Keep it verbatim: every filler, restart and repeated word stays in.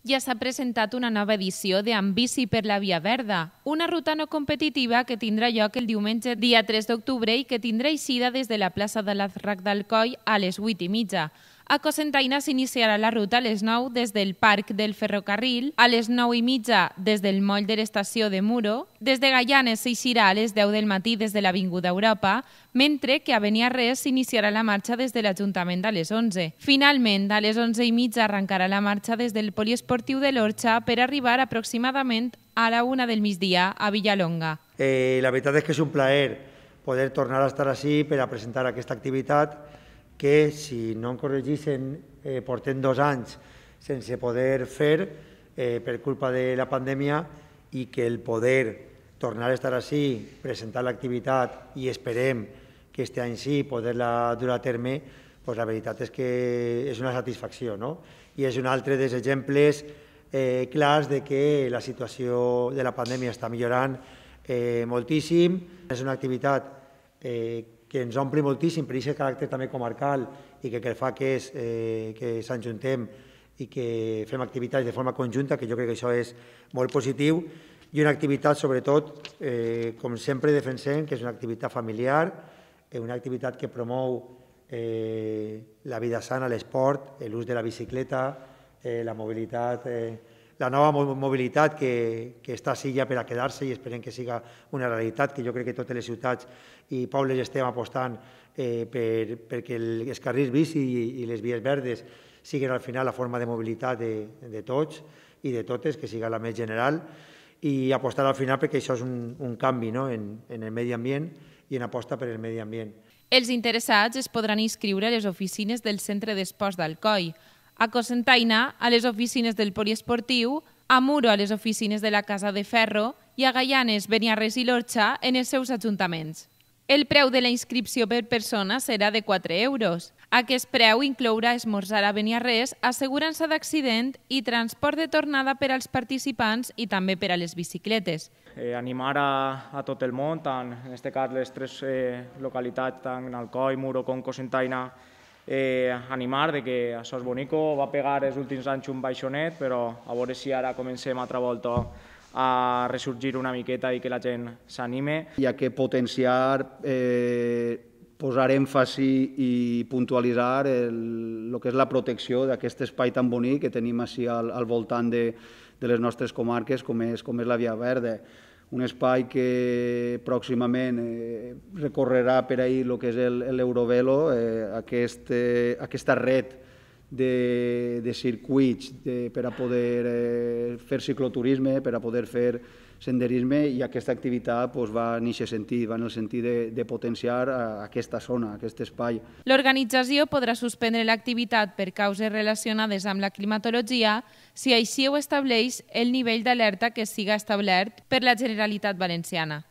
Ja s'ha presentat una nova edició de Amb bici per la Via Verda, una ruta no competitiva que tindrà lloc el diumenge dia tres d'octubre i que tindrà eixida des de la plaça de l'Arc d'Alcoi a les vuit i mitja. A Cocentaina s'iniciarà la ruta a les nou des del Parc del Ferrocarril, a les nou i mitja des del moll de l'estació de Muro, des de Gaianes s'eixirà a les deu del matí des de l'Avinguda Europa, mentre que a Beniarrés s'iniciarà la marxa des de l'Ajuntament a les onze. Finalment, a les onze i mitja arrencarà la marxa des del Poliesportiu de l'Orxa per arribar aproximadament a la una del migdia a Villalonga. Eh, la veritat és que és un plaer poder tornar a estar així per a presentar aquesta activitat que, si no em corregissin, eh, portem dos anys sense poder fer eh, per culpa de la pandèmia, i que el poder tornar a estar així, presentar l'activitat i esperem que aquest any sí poder-la dur a terme, doncs la veritat és que és una satisfacció, no? I és un altre dels exemples eh, clars de que la situació de la pandèmia està millorant eh, moltíssim. És una activitat eh, que ens ompli moltíssim per aquest caràcter també comarcal i que el que fa que és eh, que s'enjuntem i que fem activitats de forma conjunta, que jo crec que això és molt positiu, i una activitat, sobretot, eh, com sempre defensem, que és una activitat familiar, eh, una activitat que promou eh, la vida sana, l'esport, l'ús de la bicicleta, eh, la mobilitat, eh, la nova mobilitat que, que està així ja per a quedar-se, i esperem que siga una realitat, que jo crec que totes les ciutats i pobles estem apostant eh, per, perquè els carrils bici i, i les vies verdes siguin al final la forma de mobilitat de, de tots i de totes, que siga la més general, i apostar al final perquè això és un, un canvi, no?, en, en el medi ambient i en aposta per el medi ambient. Els interessats es podran inscriure a les oficines del Centre d'Esports d'Alcoi, a Cocentaina a les oficines del Poliesportiu, a Muro a les oficines de la Casa de Ferro i a Gaianes, Beniarrés i l'Orxa en els seus ajuntaments. El preu de la inscripció per persona serà de quatre euros. Aquest preu inclourà esmorzar a Beniarrés, assegurança d'accident i transport de tornada per als participants i també per a les bicicletes. Eh, animar a, a tot el món, tant, en aquest cas les tres eh, localitats, tant Alcoi, Muro com Cocentaina, eh, animar de que això és bonico, va pegar els últims anys un baixonet, però a veure si ara comencem altra volta a ressorgir una miqueta i que la gent s'anime. Hi ha que potenciar, eh, posar èmfasi i puntualitzar el, el que és la protecció d'aquest espai tan bonic que tenim així al, al voltant de, de les nostres comarques, com és, com és la Via Verda. Un espai que pròximament eh, recorrerà per ahir el que és l'Eurovelo, eh, aquest, eh, aquesta red de, de circuits de, per a poder eh, fer cicloturisme, per a poder fer senderisme, i aquesta activitat pues, va en aquest sentit, va en el sentit de, de potenciar aquesta zona, aquest espai. L'organització podrà suspendre l'activitat per causes relacionades amb la climatologia si així ho estableix el nivell d'alerta que siga establert per la Generalitat Valenciana.